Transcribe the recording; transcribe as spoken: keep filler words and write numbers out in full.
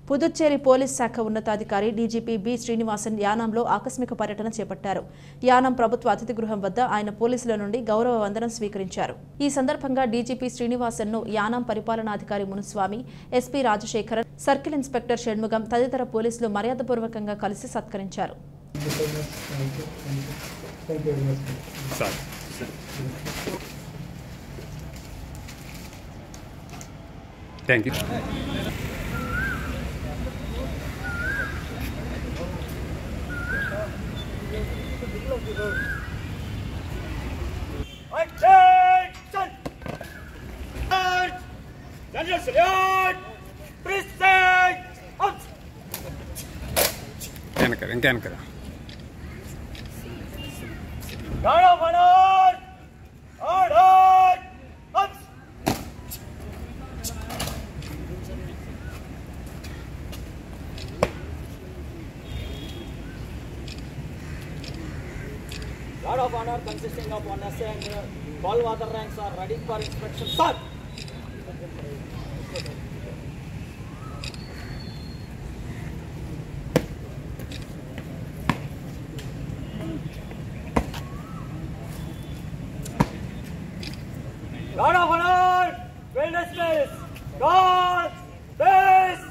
Puducherry police శాఖ ఉన్నతాధికారి DGP B Srinivasan యానాంలో ఆకస్మిక పర్యటన చేపట్టారు. యానాం ప్రభుత్వ అతిథి గృహం వద్ద ఆయన పోలీసుల నుండి గౌరవ వందనం స్వీకరించారు. ఈ సందర్భంగా డీజీపీ శ్రీనివాసన్ ను యానాం పరిపాలనాధికారి Munuswamy, SP Rajasekaran, circle inspector Shanmugam తదితర పోలీసులు మర్యాదపూర్వకంగా కలిసి సత్కరించారు. Thank you. Attention! General salute! Present! Out! Can kar, can kar. Guard of honor! Order! Out! Guard of honor consisting of one S A and twelve other ranks are ready for inspection. Sir! Guard of honor! Well dismissed! Guard! Base!